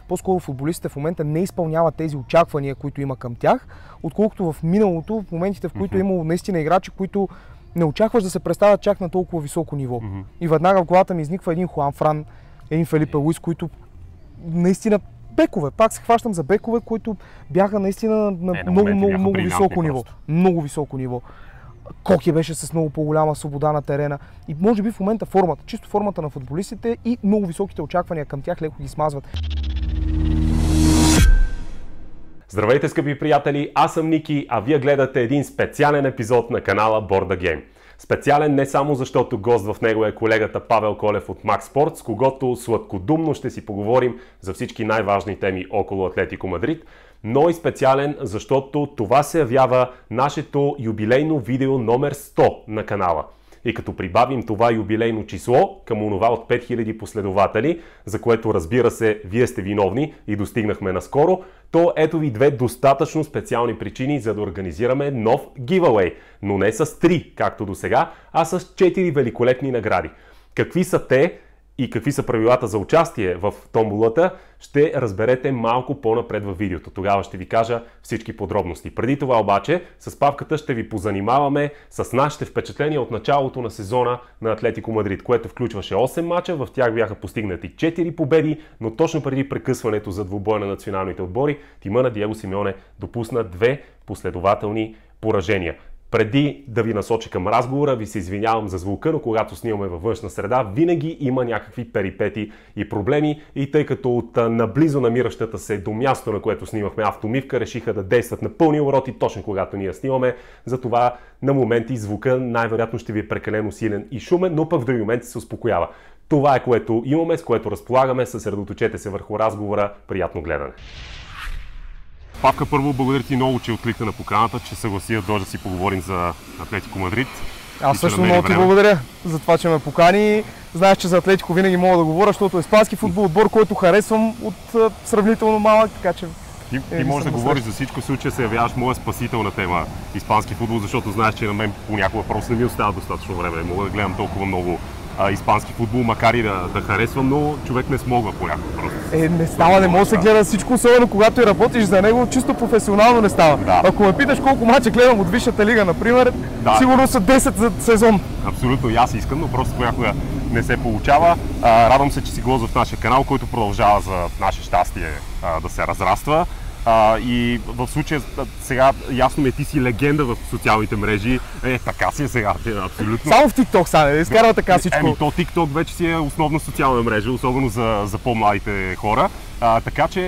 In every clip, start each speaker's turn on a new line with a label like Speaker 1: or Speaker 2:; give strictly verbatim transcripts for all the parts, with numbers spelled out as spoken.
Speaker 1: по-скоро футболистите в момента не изпълняват тези очаквания, които има към тях, отколкото в миналото, в моментите, в които mm-hmm. е имало наистина играчи, които не очакваш да се представят чак на толкова високо ниво. Mm-hmm. И веднага в главата ми изниква един Хуан Фран, един Фелипе Луис, които наистина бекове, пак се хващам за бекове, които бяха наистина на е, много, много, много високо ниво. Много високо ниво. Коки беше с много по-голяма свобода на терена и може би в момента формата, чисто формата на футболистите и много високите очаквания към тях леко ги смазват.
Speaker 2: Здравейте, скъпи приятели, аз съм Ники, а вие гледате един специален епизод на канала Board the Game. Специален не само защото гост в него е колегата Павел Колев от Max Sport, с когото сладкодумно ще си поговорим за всички най-важни теми около Атлетико Мадрид, но и специален, защото това се явява нашето юбилейно видео номер сто на канала. И като прибавим това юбилейно число към онова от пет хиляди последователи, за което разбира се вие сте виновни и достигнахме наскоро, то ето ви две достатъчно специални причини за да организираме нов giveaway, но не с три, както до сега, а с четири великолепни награди. Какви са те и какви са правилата за участие в томболата, ще разберете малко по-напред във видеото. Тогава ще ви кажа всички подробности. Преди това обаче, с Павката ще ви позанимаваме с нашите впечатления от началото на сезона на Атлетико Мадрид, което включваше осем мача, в тях бяха постигнати четири победи, но точно преди прекъсването за двубой на националните отбори, тима на Диего Симеоне допусна две последователни поражения. Преди да ви насоча към разговора, ви се извинявам за звука, но когато снимаме във външна среда, винаги има някакви перипети и проблеми и тъй като от наблизо намиращата се до място, на което снимахме автомивка, решиха да действат на пълни обороти точно когато ние снимаме, затова на моменти звука най-вероятно ще ви е прекалено силен и шумен, но пък в други моменти се успокоява. Това е което имаме, с което разполагаме, съсредоточете се върху разговора, приятно гледане. Павка, първо благодаря ти много, че откликна на поканата, че съгласи да дойде да си поговорим за Атлетико Мадрид.
Speaker 1: Аз също много ти благодаря за това, че ме покани. Знаеш, че за Атлетико винаги мога да говоря, защото е испански футбол, отбор, който харесвам от сравнително малък, така че...
Speaker 2: Ти, ти можеш да говориш за всичко, в случая се явяваш моя спасителна тема испански футбол, защото знаеш, че на мен понякога просто не ми остава достатъчно време. Мога да гледам толкова много а, испански футбол, макар и да, да харесвам, но човек не смогва понякога просто.
Speaker 1: Е, не става, не може да се гледа всичко, особено когато и работиш за него, чисто професионално не става. Да. Ако ме питаш колко мача гледам от Висшата лига, например, да. Сигурно са десет за сезон.
Speaker 2: Абсолютно, и аз искам, но просто понякога не се получава. А, радвам се, че си гост в нашия канал, който продължава за наше щастие а, да се разраства. А, и в случая сега ясно ми е, ти си легенда в социалните мрежи. Е, така си е сега, абсолютно.
Speaker 1: Само в TikTok са, не изкарва така всичко.
Speaker 2: Еми, то TikTok вече си е основна социална мрежа, особено за, за по-младите хора. А, така че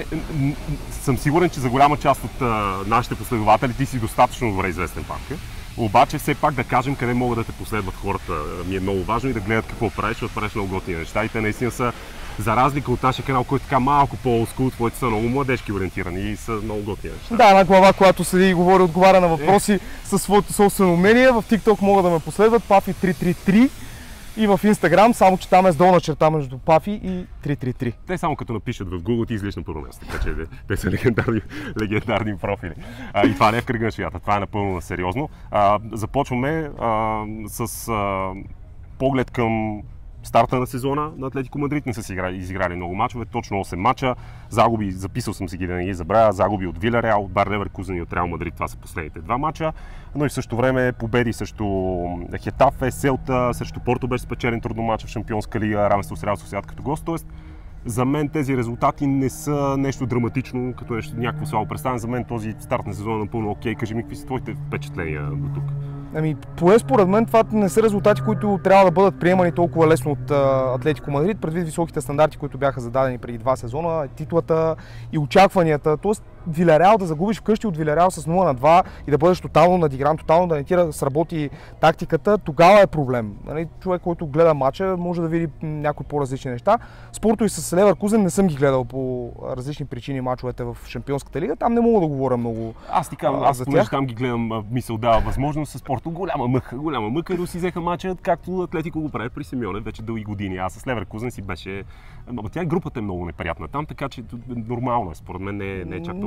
Speaker 2: съм сигурен, че за голяма част от а, нашите последователи ти си достатъчно добре известен пак. Обаче все пак да кажем къде могат да те последват хората ми е много важно и да гледат какво правиш, защото правиш много готини неща и те наистина са, за разлика от нашия канал, който е така малко по-олдскул, твоите са много младежки ориентирани и са много готини неща.
Speaker 1: Да, една глава, която седи и говори, отговаря на въпроси е. със своето собствено мнение. В TikTok могат да ме последват Пафи три три три и в Instagram, само че там е с долна черта между Пафи и три три три.
Speaker 2: Те само като напишат в Google, ти излиш на първо място, така че те са легендарни, легендарни профили. А, и това не е в кръга на шията, това е напълно сериозно. А, започваме а, с а, поглед към старта на сезона на Атлетико Мадрид. Не са си изиграли, изиграли много мачове, точно осем мача. Загуби, записал съм си ги да не ги забравя, загуби от Вилареал, от Бар Леверкузен и от Реал Мадрид. Това са последните два мача. Но и в същото време победи срещу Хетафе, Селта, срещу Порто беше спечелен трудно мач в Шампионска лига, равенство с Реал Сосиедад като гост. Тоест, за мен тези резултати не са нещо драматично, като нещо някакво слабо представяне. За мен този старт на сезона е напълно окей. Кажи ми, какви са твоите впечатления до тук?
Speaker 1: Ами, поне според мен това не са резултати, които трябва да бъдат приемани толкова лесно от а, Атлетико Мадрид, предвид високите стандарти, които бяха зададени преди два сезона, титлата и очакванията. Тоест, Вилареал да загубиш вкъщи от Вилареал с нула на два и да бъдеш тотално надигран, тотално да не ти да сработи тактиката, тогава е проблем. Нали, човек, който гледа матча, може да види някои по-различни неща. Спорто и с Леверкузен не съм ги гледал по различни причини мачовете в Шампионската лига. Там не мога да говоря много.
Speaker 2: Аз ти казвам, аз понеже там ги гледам, ми се отдава възможност с Порто. Голяма мъка, голяма мъка, и си взеха мача, както Атлетико го прави при Симеоне вече дълги години. Аз с Леверкузен си беше... Тя групата е много неприятна там, така че нормално е, според мен не е, не е чак толкова.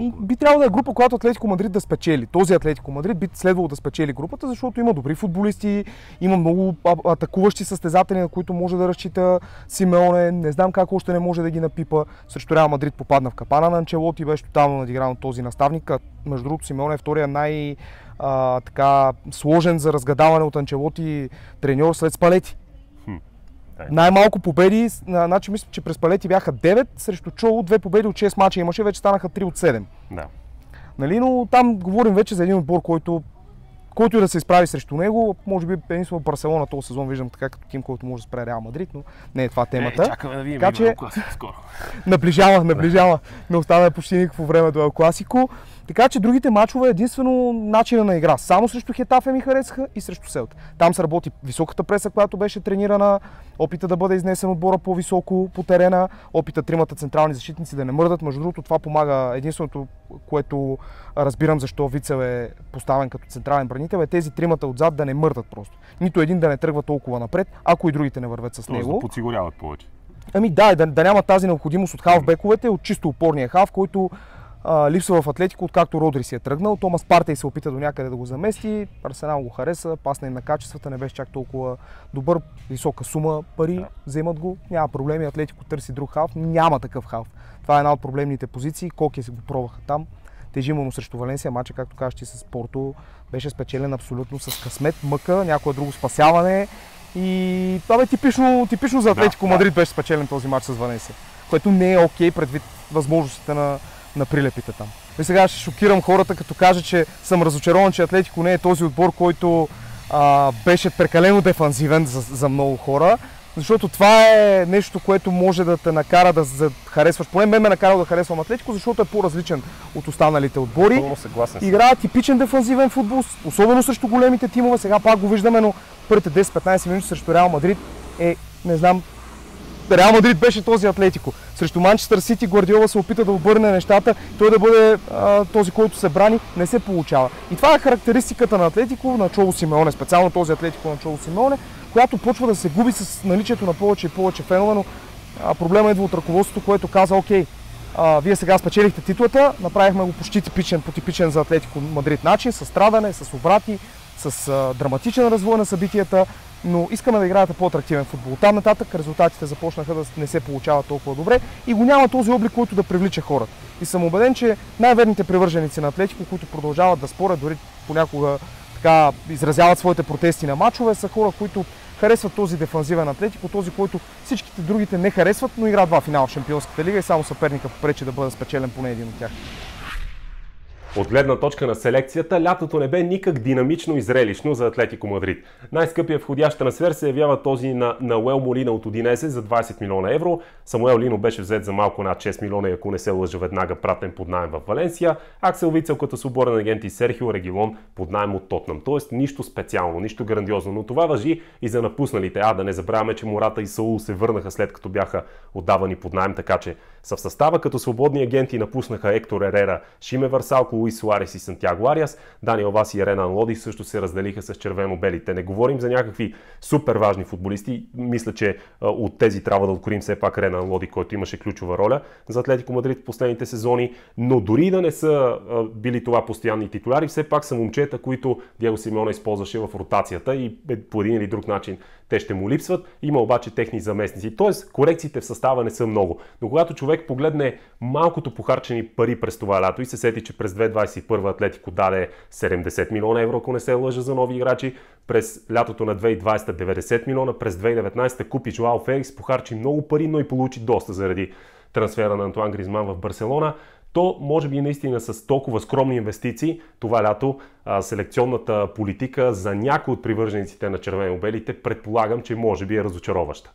Speaker 1: би трябвало да е група, която Атлетико Мадрид да спечели. Този Атлетико Мадрид би следвало да спечели групата, защото има добри футболисти, има много атакуващи състезатели, на които може да разчита Симеоне. Не знам как още не може да ги напипа. Срещу Реал Мадрид попадна в капана на Анчелоти, беше тотално надигран от този наставник. Между другото, Симеоне е втория най- а, така, сложен за разгадаване от Анчелоти треньор след Спалети. Най-малко победи, значи мисля, че през Спалети бяха девет, срещу Чоло две победи от шест мача имаше, вече станаха три от седем.
Speaker 2: Да.
Speaker 1: Нали, но там говорим вече за един отбор, който, който и да се изправи срещу него. Може би единствено Барселона този сезон виждам така като тим, който може да спре Реал Мадрид, но не е това темата.
Speaker 2: Е, чакаме да видим
Speaker 1: така, че...
Speaker 2: скоро.
Speaker 1: наближава, наближава. Не остана почти никакво време до Ел Класико. Така че другите мачове единствено начина на игра. Само срещу Хетафе ми харесаха и срещу Селта. Там се работи високата преса, която беше тренирана, опита да бъде изнесен отбора по-високо по терена, опита тримата централни защитници да не мърдат. Между другото, това помага. Единственото, което разбирам защо Вицел е поставен като централен бранител, е тези тримата отзад да не мърдат просто. Нито един да не тръгва толкова напред, ако и другите не вървят с него.
Speaker 2: Да подсигуряват повече.
Speaker 1: Ами да, да, да няма тази необходимост от халфбековете, от чисто опорния халф, който а, липсва в Атлетико, откакто Родри си е тръгнал. Томас Партей се опита до някъде да го замести, Арсенал го хареса, пасна им на качествата, не беше чак толкова добър, висока сума пари, да. Вземат го, няма проблеми, Атлетико търси друг халф, няма такъв халф. Това е една от проблемните позиции, Коке се го пробваха там. Тежимо му срещу Валенсия, матча, както кажеш, с Порто, беше спечелен абсолютно с късмет, мъка, някое друго спасяване. И това бе типично, типично за Атлетико да, Мадрид да. Беше спечелен този матч с Валенсия, което не е окей предвид възможностите на, на прилепите там. И сега ще шокирам хората, като кажа, че съм разочарован, че Атлетико не е този отбор, който а, беше прекалено дефанзивен за, за много хора, защото това е нещо, което може да те накара да, да харесваш. Поне мен ме накара да харесвам Атлетико, защото е по-различен от останалите отбори. Играе типичен дефанзивен футбол, особено срещу големите тимове. Сега пак го виждаме, но първите десет-петнайсет минути срещу Реал Мадрид е, не знам, Реал Мадрид беше този Атлетико. Срещу Манчестър Сити Гвардиола се опита да обърне нещата, той да бъде а, този, който се брани, не се получава. И това е характеристиката на Атлетико, на Чоло Симеоне, специално този Атлетико на Чоло Симеоне, която почва да се губи с наличието на повече и повече фенове, но а, проблема идва от ръководството, което каза, окей, а, вие сега спечелихте титлата, направихме го почти типичен, по типичен за Атлетико Мадрид начин, с страдане, с обрати, с а, драматичен развой на събитията, но искаме да играете по-атрактивен футбол. Там нататък резултатите започнаха да не се получават толкова добре и го няма този облик, който да привлича хората. И съм убеден, че най-верните привърженици на Атлетико, които продължават да спорят, дори понякога така изразяват своите протести на мачове, са хора, които харесват този дефанзивен Атлетико, този, който всичките другите не харесват, но игра два финала в Шампионската лига и само съперника попречи да бъде спечелен поне един от тях.
Speaker 2: От гледна точка на селекцията, лятото не бе никак динамично и зрелищно за Атлетико Мадрид. Най-скъпият входящ трансфер се явява този на Науел Молина от Удинезе за двайсет милиона евро. Самуел Лино беше взет за малко над шест милиона и ако не се лъжа веднага пратен под наем в Валенсия. Аксел Вицел като свободен агент и Серхио Регилон под наем от Тотнам. Тоест нищо специално, нищо грандиозно, но това важи и за напусналите. А да не забравяме, че Мората и Саул се върнаха след като бяха отдавани под наем, така че са в състава като свободни агенти напуснаха Ектор Ерера, Шиме Варсалко, Луис Суарес и Сантьяго Ариас. Даниел Васи и Ренан Лоди също се разделиха с червено-белите. Не говорим за някакви супер важни футболисти. Мисля, че а, от тези трябва да откроим все пак Ренан Лоди, който имаше ключова роля за Атлетико Мадрид в последните сезони. Но дори да не са а, били това постоянни титуляри, все пак са момчета, които Диего Симеоне използваше в ротацията и по един или друг начин те ще му липсват. Има обаче техни заместници. Тоест, корекциите в състава не са много. Но когато човек погледне малкото похарчени пари през това лято и се сети, че през две хиляди двайсет и първа Атлетико даде седемдесет милиона евро, ако не се лъжа, за нови играчи, през лятото на две хиляди и двайсета деветдесет милиона, през две хиляди и деветнайсета купи Жоао Феликс, похарчи много пари, но и получи доста заради трансфера на Антуан Гризман в Барселона, то може би наистина с толкова скромни инвестиции това лято а, селекционната политика за някои от привържениците на червено-белите предполагам, че може би е разочароваща.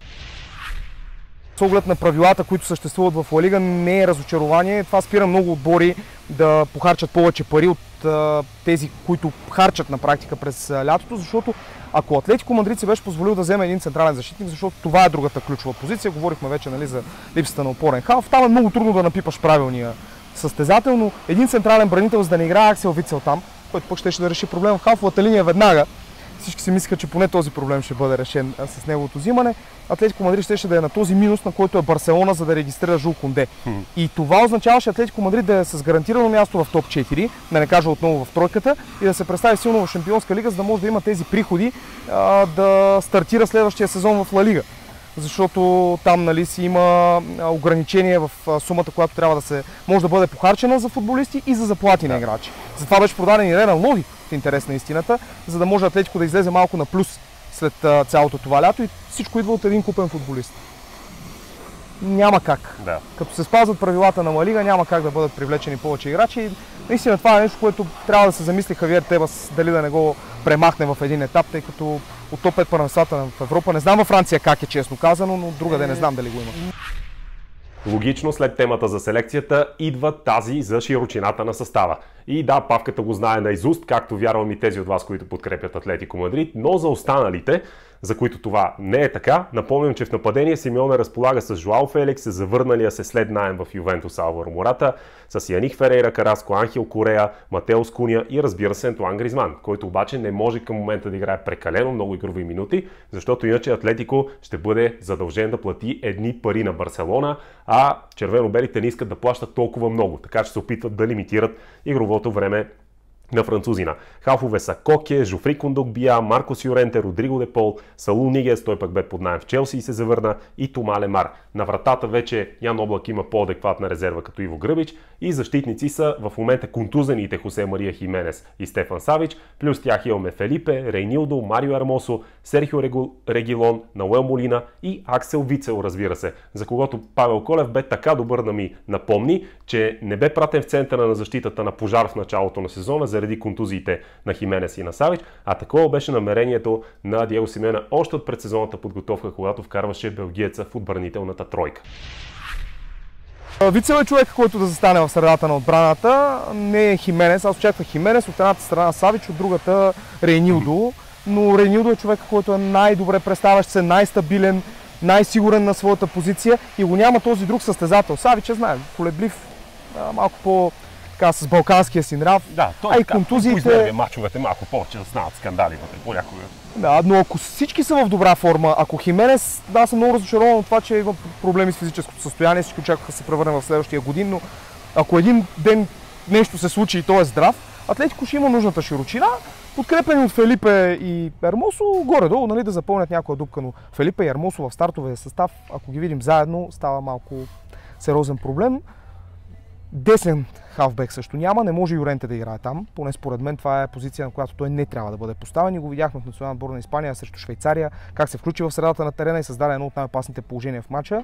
Speaker 1: С оглед на правилата, които съществуват в Ла Лига, не е разочарование. Това спира много отбори да похарчат повече пари от а, тези, които харчат на практика през а, лятото, защото ако Атлетико Мадрид се беше позволил да вземе един централен защитник, защото това е другата ключова позиция, говорихме вече, нали, за липсата на опорен халф, там е много трудно да напипаш правилния състезател, но един централен бранител, за да не играе Аксел Вицел там, който пък ще, ще да реши проблема в халфовата линия веднага, всички си мислиха, че поне този проблем ще бъде решен а, с неговото взимане. Атлетико Мадрид щеше да е на този минус, на който е Барселона, за да регистрира Жул Конде. Hmm. И това означаваше Атлетико Мадрид да е с гарантирано място в топ четири, да не кажа отново в тройката, и да се представи силно в Шампионска лига, за да може да има тези приходи а, да стартира следващия сезон в Ла Лига. Защото там, нали, си има ограничение в сумата, която трябва да се може да бъде похарчена за футболисти и за заплати на играчи. Затова беше продаден и Ренал Лоди, в интерес на истината, за да може Атлетико да излезе малко на плюс след цялото това лято, и всичко идва от един купен футболист. Няма как.
Speaker 2: Да.
Speaker 1: Като се спазват правилата на Ла Лига, няма как да бъдат привлечени повече играчи. И наистина това е нещо, което трябва да се замисли Хавиер Тебас, дали да не го премахне в един етап, тъй като от топ пет първенствата в Европа, не знам във Франция как е, честно казано, но другаде не знам дали го има.
Speaker 2: Логично след темата за селекцията идва тази за широчината на състава. И да, Павката го знае наизуст, както вярвам и тези от вас, които подкрепят Атлетико Мадрид, но за останалите, за които това не е така, напомням, че в нападение Симеоне разполага с Жоао Феликс, с завърналия се след наем в Ювентус Алваро Мората, с Яних Ферейра Караско, Анхел Корея, Матеос Куня и, разбира се, Антуан Гризман, който обаче не може към момента да играе прекалено много игрови минути, защото иначе Атлетико ще бъде задължен да плати едни пари на Барселона, а червено-белите не искат да плащат толкова много, така че се опитват да лимитират игровото време на французина. Халфове са Коке, Жофри Кондогбия, Маркос Юренте, Родриго де Пол, Салу Нигес, той пък бе под наем в Челси и се завърна, и Тома Лемар. На вратата вече Ян Облак има по-адекватна резерва като Иво Гръбич, и защитници са в момента контузените Хосе Мария Хименес и Стефан Савич, плюс тях имаме Фелипе, Рейнилдо, Марио Ермосо, Серхио Регилон, Науел Молина и Аксел Вицел, разбира се, за когото Павел Колев бе така добър да ми напомни, че не бе пратен в центъра на защитата на Пожар в началото на сезона заради контузиите на Хименес и на Савич, а такова беше намерението на Диего Симеоне още от предсезонната подготовка, когато вкарваше белгиеца в отбранителната тройка.
Speaker 1: Вицел е човек, който да застане в средата на отбраната. Не е Хименес. Аз очаквах Хименес, от едната страна Савич, от другата Рейнилдо. Но Рейнилдо е човек, който е най-добре представящ се, най-стабилен, най-сигурен на своята позиция, и го няма този друг състезател. Савич е, знаем, колеблив, малко по... така, с балканския си нрав.
Speaker 2: Да, той
Speaker 1: а
Speaker 2: е
Speaker 1: и контузиите...
Speaker 2: поизнервя мачовете малко повече, да станат скандали понякога.
Speaker 1: Да, но ако всички са в добра форма, ако Хименес, да, аз съм много разочарован от това, че има проблеми с физическото състояние, всички очакваха да се превърне в следващия годин, но ако един ден нещо се случи и той е здрав, Атлетико ще има нужната широчина, подкрепени от Фелипе и Ермосо, горе-долу, нали, да запълнят някоя дупка, но Фелипе и Ермосо в стартовия състав, ако ги видим заедно, става малко сериозен проблем. Десен халфбек също няма, не може Юренте да играе там, поне според мен това е позиция, на която той не трябва да бъде поставен, и го видяхме в национална отбор на Испания срещу Швейцария, как се включи в средата на терена и създаде едно от най-опасните положения в матча.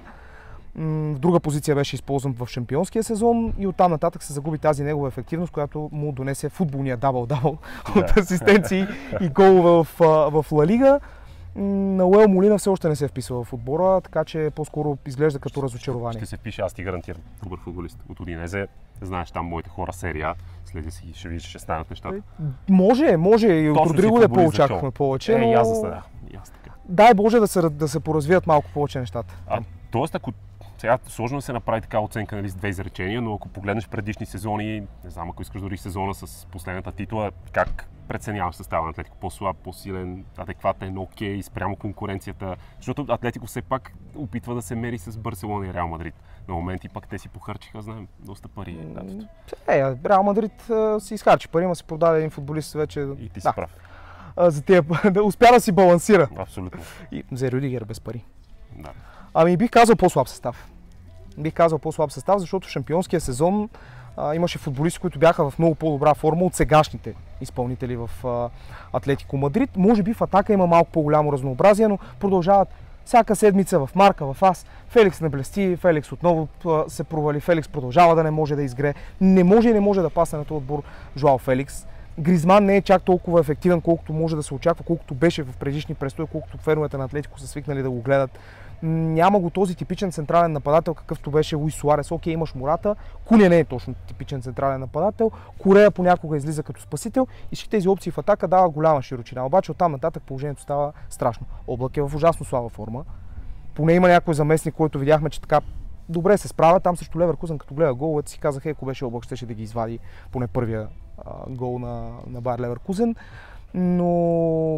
Speaker 1: В друга позиция беше използван в шампионския сезон и оттам нататък се загуби тази негова ефективност, която му донесе футболния дабъл-дабъл от асистенции и голове в, в Ла Лига. Науел Молина все още не се е вписал в отбора, така че по-скоро изглежда като разочарование.
Speaker 2: Ще се впише, аз ти гарантирам. Добър футболист от Удинезе. Знаеш, там моите хора серия, следи си, ще видиш, че ще станат нещата.
Speaker 1: Може, може и от Родриго да по-очаквахме повече, но...
Speaker 2: Е, аз да, аз така.
Speaker 1: Дай Боже да се, да се поразвият малко повече нещата.
Speaker 2: А, тоест, ако сега сложно да се направи така оценка, нали, с две изречения, но ако погледнеш предишни сезони, не знам, ако искаш дори сезона с последната титла, как преценяваш състава на Атлетико? По-слаб, по-силен, адекватен, окей, спрямо конкуренцията? Защото Атлетико все пак опитва да се мери с Барселона и Реал Мадрид. На моменти пак те си похарчиха, знаем, доста пари.
Speaker 1: Е, Реал Мадрид а, си изхарчи пари, ма си продаде един футболист вече.
Speaker 2: И ти си
Speaker 1: да.
Speaker 2: прав.
Speaker 1: А, за тия, да успя да си балансира.
Speaker 2: Абсолютно.
Speaker 1: И взе Рюдигер без пари.
Speaker 2: Да.
Speaker 1: Ами бих казал по-слаб състав. Бих казал по-слаб състав, защото в шампионския сезон а, имаше футболисти, които бяха в много по-добра форма от сегашните изпълнители в а, Атлетико Мадрид. Може би в атака има малко по-голямо разнообразие, но продължават всяка седмица в Марка, в Ас. Феликс не блести, Феликс отново а, се провали, Феликс продължава да не може да изгре. Не може и не може да пасне на този отбор Жоао Феликс. Гризман не е чак толкова ефективен, колкото може да се очаква, колкото беше в предишни престои, колкото феновете на Атлетико са свикнали да го гледат. Няма го този типичен централен нападател, какъвто беше Луис Суарес. Окей, имаш Мората, Куня не е точно типичен централен нападател, Корея понякога излиза като спасител и всички тези опции в атака дава голяма широчина. Обаче оттам нататък положението става страшно. Облак е в ужасно слаба форма. Поне има някой заместник, който видяхме, че така добре се справя. Там срещу Леверкузен, като гледа головете си казах, ако беше Облак, щеше да ги извади поне първия а, гол на, на Байер Леверкузен. Но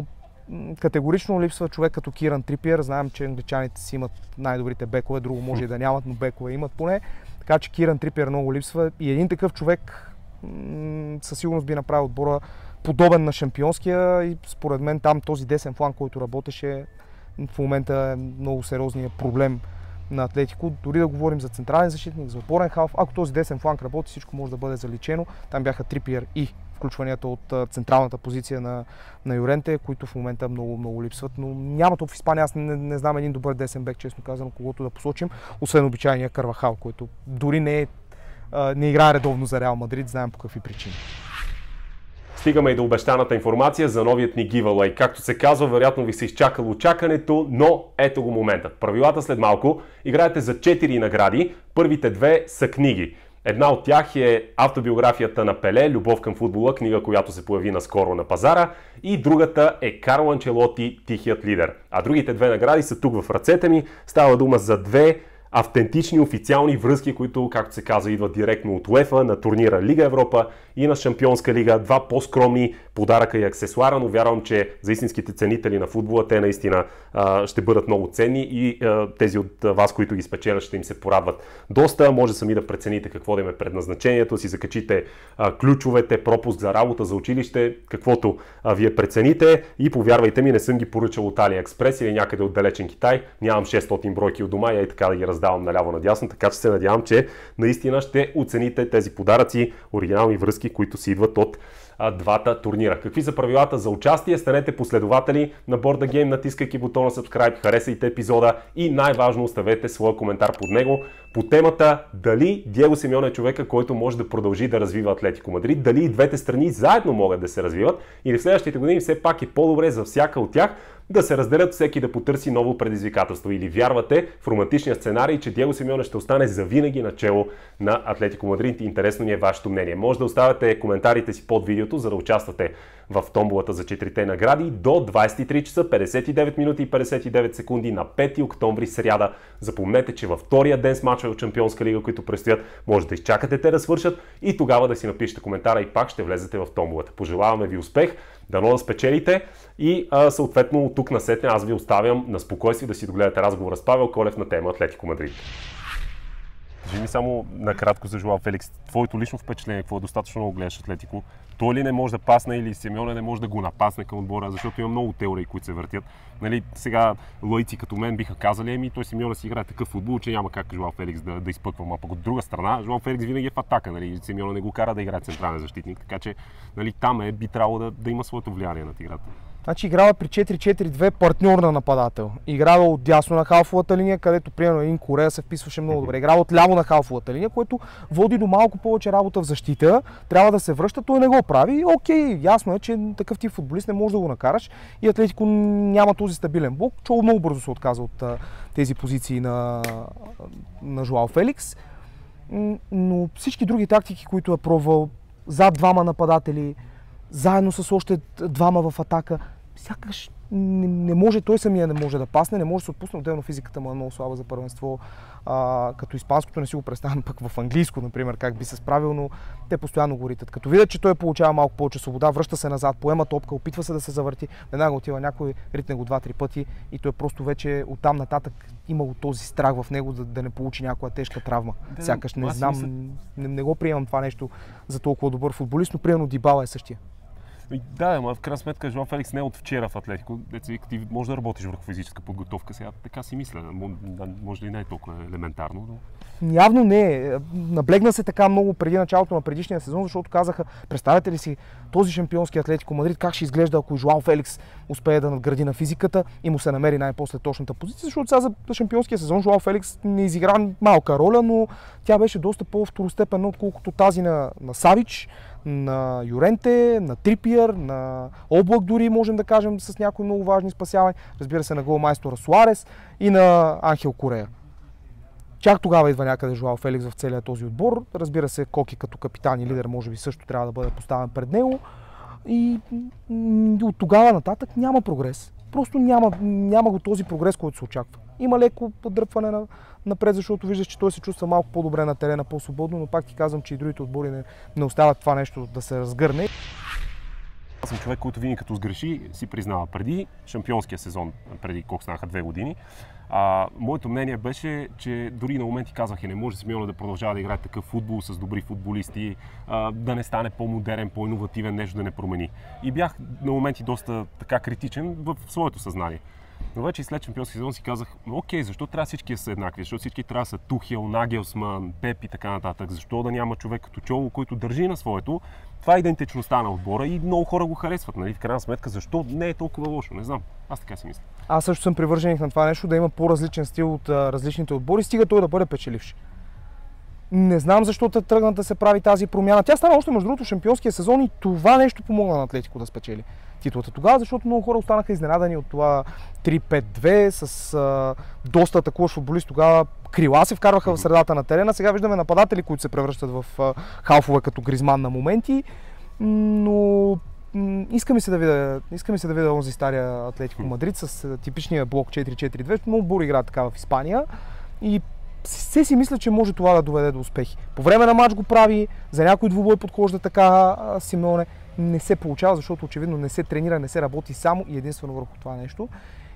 Speaker 1: Категорично липсва човек като Киран Трипиер. Знаем, че англичаните си имат най-добрите бекове, друго може и да нямат, но бекове имат поне. Така че Киран Трипиер много липсва и един такъв човек м- със сигурност би направил отбора подобен на шампионския и според мен там този десен фланг, който работеше, в момента е много сериозният проблем на Атлетико. Дори да говорим за централен защитник, за опорен халф, ако този десен фланг работи, всичко може да бъде заличено. Там бяха Трипиер и включванията от централната позиция на, на Юренте, които в момента много, много липсват. Но няма тук в Испания, аз не, не знам един добър десен бек, честно казано, когото да посочим, освен обичайния Карвахал, който дори не, е, не играе редовно за Реал Мадрид, знаем по какви причини.
Speaker 2: Стигаме и до обещаната информация за новият ни giveaway. Както се казва, вероятно ви се изчакало чакането, но ето го моментът. Правилата след малко. Играете за четири награди. Първите две са книги. Една от тях е автобиографията на Пеле, Любов към футбола, книга, която се появи наскоро на пазара. И другата е Карло Анчелоти, Тихият лидер. А другите две награди са тук в ръцете ми. Става дума за две автентични официални връзки, които, както се казва, идват директно от УЕФА на турнира Лига Европа и на Шампионска лига. Два по-скромни подаръка и аксесуара, но вярвам, че за истинските ценители на футбола те наистина а, ще бъдат много ценни и а, тези от вас, които ги спечелят, ще им се порадват доста. Може сами да прецените какво да им е предназначението, си закачите а, ключовете, пропуск за работа, за училище, каквото а, вие прецените и повярвайте ми, не съм ги поръчал от AliExpress или някъде от далечен Китай. Нямам шестстотин бройки от дома и ей така да ги раздавам наляво-надясно, така че се надявам, че наистина ще оцените тези подаръци, оригинални връзки, които си идват от а, двата турнира. Какви са правилата за участие? Станете последователи на Board Game, натискайки бутона Subscribe, харесайте епизода и най-важно оставете своя коментар под него по темата дали Диего Симеоне е човека, който може да продължи да развива Атлетико Мадрид, дали и двете страни заедно могат да се развиват или в следващите години все пак е по-добре за всяка от тях да се разделят, всеки да потърси ново предизвикателство. Или вярвате в романтичния сценарий, че Диего Симеоне ще остане завинаги начело на Атлетико Мадрид. Интересно ни е вашето мнение. Може да оставяте коментарите си под видеото, за да участвате в томболата за четирите награди до двадесет и три часа, петдесет и девет минути и петдесет и девет секунди на пети октомври, сряда. Запомнете, че във втория ден с мачове от Шампионска лига, които предстоят, може да изчакате те да свършат и тогава да си напишете коментара и пак ще влезете в томболата. Пожелаваме ви успех, дано да спечелите и а, съответно от тук насетне аз ви оставям на спокойствие да си догледате разговора с Павел Колев на тема Атлетико Мадрид. Кажи ми само накратко за Жоао Феликс. Твоето лично впечатление, какво е достатъчно много гледаш Атлетико? Той ли не може да пасне или Симеоне не може да го напасне към отбора, защото има много теории, които се въртят. Нали, сега лаици като мен биха казали, еми той Симеоне си играе такъв футбол, че няма как Жоао Феликс да, да изпъква. А пък от друга страна, Жоао Феликс винаги е в атака, нали? Симеоне не го кара да играе централен защитник, така че нали, там е, би трябвало да, да има своето влияние над играта.
Speaker 1: Значи играва при четири четири две партньор на нападател. Играва от дясно на халфовата линия, където примерно един Корея се вписваше много добре. Играва от ляво на халфовата линия, което води до малко повече работа в защита. Трябва да се връща, той не го прави. Окей, ясно е, че такъв тип футболист не може да го накараш и Атлетико няма този стабилен блок. Чоло много бързо се отказа от а, тези позиции на, на Жоао Феликс. Но всички други тактики, които е пробвал, зад двама нападатели, заедно с още двама в атака, сякаш не, не може, той самия не може да пасне, не може да се отпусне, отделно физиката му е много слаба за първенство, а, като испанското не си го представям пък в английско, например, как би се справил, но те постоянно го ритат. Като видят, че той получава малко повече свобода, връща се назад, поема топка, опитва се да се завърти, веднага отива някой, ритне го два-три пъти и той просто вече оттам нататък имало този страх в него да, да не получи някоя тежка травма. Да, сякаш не знам, мисля... не, не го приемам това нещо за толкова добър футболист, но примерно Дибала е същия.
Speaker 2: Да, но в крайна сметка Жоао Феликс не е от вчера в Атлетико. Ти може да работиш върху физическа подготовка. Сега така си мисля. Може ли не е толкова елементарно? Но...
Speaker 1: Явно не е. Наблегна се така много преди началото на предишния сезон, защото казаха, представете ли си този шампионски Атлетико Мадрид, как ще изглежда, ако Жоао Феликс успее да надгради на физиката и му се намери най-после точната позиция, защото сега за шампионския сезон Жоао Феликс не изигра малка роля, но тя беше доста по-второстепенна, отколкото тази на, на Савич, на Юренте, на Трипиер, на Облак дори можем да кажем с някои много важни спасявания, разбира се на голмайстора Суарес и на Анхел Корея. Чак тогава идва някъде Жоао Феликс в целия този отбор, разбира се Коки като капитан и лидер може би също трябва да бъде поставен пред него и от тогава нататък няма прогрес. Просто няма, няма го този прогрес, който се очаква. Има леко подръпване на, напред, защото виждаш, че той се чувства малко по-добре на терена, по-свободно, но пак ти казвам, че и другите отбори не, не оставят това нещо да се разгърне.
Speaker 2: Аз съм човек, който винаги като сгреши, си признава. Преди шампионския сезон, преди колко станаха две години, а, моето мнение беше, че дори на моменти казвах, е, не може Симеоне да продължава да играе такъв футбол с добри футболисти, а, да не стане по-модерен, по-иновативен, нещо да не промени. И бях на моменти доста така критичен в своето съзнание. Но вече и след шампионски сезон си казах, окей, защо трябва всички да са еднакви? Защо всички трябва да са Тухел, Нагелсман, Пеп и така нататък? Защо да няма човек като Чоло, който държи на своето? Това е идентичността на отбора и много хора го харесват. Нали? В крайна сметка, защо не е толкова лошо? Не знам. Аз така си мисля.
Speaker 1: Аз също съм привърженик на това нещо, да има по-различен стил от а, различните отбори, стига той да бъде печеливш. Не знам защо те тръгна да се прави тази промяна. Тя стана още между другото шампионския сезон и това нещо помогна на Атлетико да спечели титлата тогава, защото много хора останаха изненадани от това три пет две с а, доста атакуващ футболист. Тогава крила се вкарваха в средата на терена. Сега виждаме нападатели, които се превръщат в а, халфове като Гризман на моменти. Но м- иска ми се да видя, иска ми се да видя онзи стария Атлетико Мадрид с а, типичния блок четири четири две. Много отбори играят така в Испания и все си мисля, че може това да доведе до успехи. По време на матч го прави, за някой двубой подхожда така а, Симеоне. Не се получава, защото очевидно не се тренира, не се работи само и единствено върху това нещо.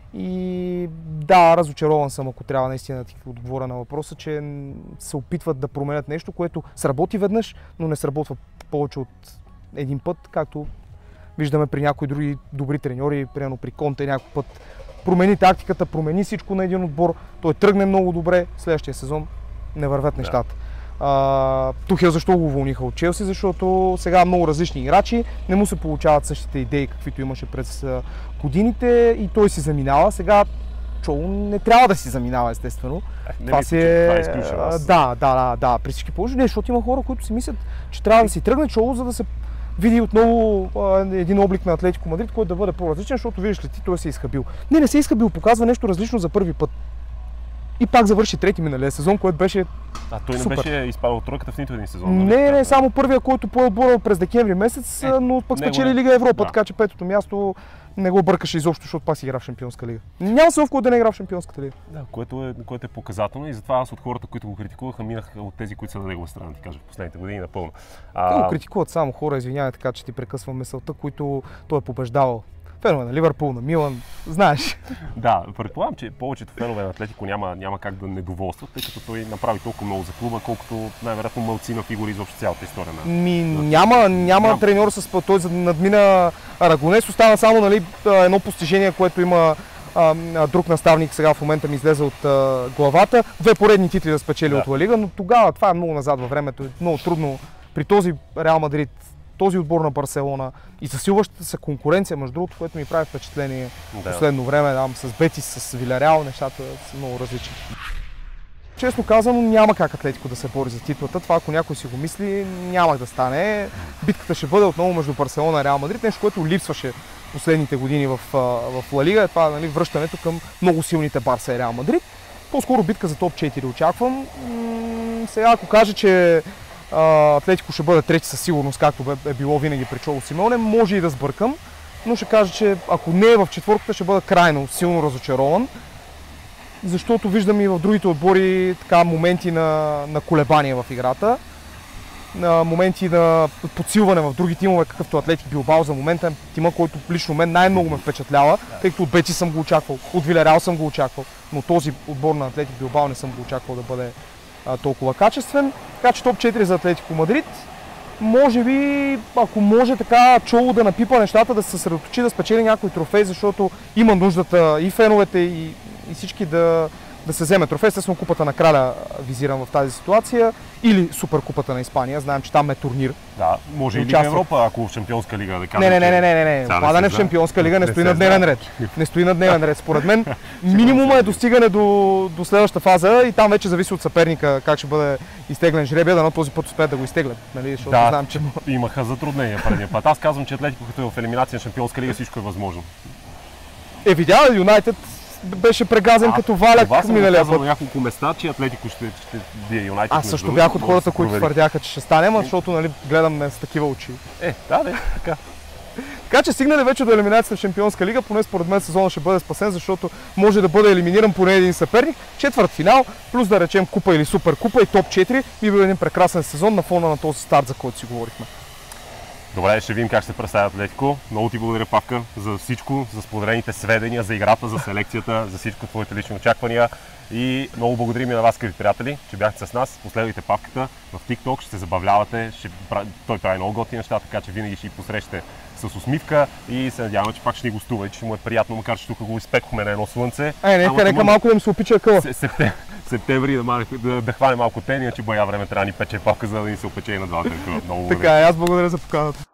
Speaker 1: И да, разочарован съм, ако трябва наистина да ти отговоря на въпроса, че се опитват да променят нещо, което сработи веднъж, но не сработва повече от един път, както виждаме при някои други добри треньори, примерно при Конте някой път промени тактиката, промени всичко на един отбор, той тръгне много добре, следващия сезон не вървят да. нещата. Uh, Тухел защо го уволниха от Челси? Защото сега много различни играчи, не му се получават същите идеи, каквито имаше през uh, годините и той си заминава. Сега Чоло не трябва да си заминава, естествено.
Speaker 2: Не това си е... Това е изключено.
Speaker 1: Uh, да, да, да, да, при всички положения, защото има хора, които си мислят, че трябва да си тръгне Чоло, за да се види отново uh, един облик на Атлетико Мадрид, който да бъде по-различен, защото видиш ли ти, той се е изхабил. Не, не се е изхабил, показва нещо различно за първи път. И пак завърши трети миналия сезон, който беше
Speaker 2: А той не
Speaker 1: супер.
Speaker 2: Беше изпадал тройката в нито един сезон?
Speaker 1: Не, не, не, само първия, който пое отбора през декември месец, е, но пък спечели Лига Европа, да. Така че петото място не го бъркаше изобщо, защото пак си игра в Шампионска лига. Няма се в кой да не игра в Шампионската лига.
Speaker 2: Да, което е, което е показателно и затова аз от хората, които го критикуваха, минах от тези, които са на негова страна, ти кажа, в последните години напълно.
Speaker 1: А... Те го критикуват само хора, извинявай така, че ти прекъсвам мисълта, които той е побеждавал. Фенове на Ливърпул, на Милан, знаеш.
Speaker 2: Да, предполагам, че повечето фенове на Атлетико няма, няма как да недоволстват, тъй като той направи толкова много за клуба, колкото най-вероятно малцина фигури изобщо цялата история на...
Speaker 1: Ми, няма, няма Ням... треньор с... Той надмина Арагонес, остана само нали, едно постижение, което има а, друг наставник, сега в момента ми излезе от а, главата. Две поредни титли да спечели да. От Ла Лига, но тогава това е много назад във времето, е много трудно при този Реал Мадрид, този отбор на Барселона и засилващата се конкуренция, между другото, което ми прави впечатление в да. Последно време, да, с Бетис, с Вилареал, нещата са много различни. Честно казано, няма как Атлетико да се бори за титлата. Това, ако някой си го мисли, няма да стане. Битката ще бъде отново между Барселона и Реал Мадрид, нещо, което липсваше последните години в, в Ла Лига. Това нали, връщането към много силните Барса и Реал Мадрид. По-скоро битка за топ четири очаквам. М- сега, ако кажа, че Атлетико ще бъде трети със сигурност, както е било винаги при Чоло Симеоне, може и да сбъркам, но ще кажа, че ако не е в четвърката, ще бъда крайно силно разочарован, защото виждам и в другите отбори така моменти на, на колебания в играта, на моменти на подсилване в други тимове, какъвто Атлетик Билбао за момента е тима, който лично мен най-много ме впечатлява, тъй като от Бетис съм го очаквал, от Вилареал съм го очаквал, но този отбор на Атлетик Билбао не съм го очаквал да бъде толкова качествен. Така че топ четири за Атлетико Мадрид. Може би, ако може така Чоло да напипа нещата, да се съсредоточи, да спечели някой трофей, защото има нуждата и феновете, и, и всички да, да се вземе трофей. Естествено, купата на краля визирам в тази ситуация. Или суперкупата на Испания. Знаем, че там е турнир.
Speaker 2: Да, може и Лига Европа, ако в Шампионска лига да кажем.
Speaker 1: Не, не, не, не, не, не. Падане в Шампионска лига не стои на дневен ред. Не стои на дневен ред. Според мен минимума е достигане до, до следващата фаза и там вече зависи от съперника как ще бъде изтеглен жребия, да на този път успеят да го изтеглят. Нали? Защото
Speaker 2: да,
Speaker 1: знам, че...
Speaker 2: имаха затруднения предния път. Аз казвам, че Атлетико като е в елиминация на Шампионска лига всичко е възможно.
Speaker 1: Е, видя ли Юнайтед беше прегазен а, като валяк миналия път.
Speaker 2: На няколко места, че Атлетико ще, ще бие Юнайтед.
Speaker 1: Аз също бях от хората, които твърдяха, че ще стане, защото нали, гледам с такива очи.
Speaker 2: Е, да, да, така.
Speaker 1: Така че стигнали вече до елиминацията в Шампионска лига, поне според мен сезона ще бъде спасен, защото може да бъде елиминиран поне един съперник. Четвърт финал, плюс да речем купа или супер купа и топ четири, би бил един прекрасен сезон на фона на този старт, за който си говорихме.
Speaker 2: Добре, ще видим как ще се представя Атлетико. Много ти благодаря, Павка, за всичко, за споделените сведения, за играта, за селекцията, за всичко твоите лични очаквания. И много благодарим и на вас, скъпи приятели, че бяхте с нас. Последвайте Павката в TikTok, ще се забавлявате. Ще... Той прави много готини неща, така че винаги ще ги посрещате с усмивка и се надяваме, че пак ще ни гостува и че ще му е приятно, макар че тук го изпекохме на едно слънце.
Speaker 1: Ай, нека, нека малко да ми се опича къла.
Speaker 2: Септем... Септември да, да, да хване малко тени, че бая време трябва да ни пече Павка, за да ни се опече и на двата къла. Много благодаря.
Speaker 1: Така, аз благодаря за поканата.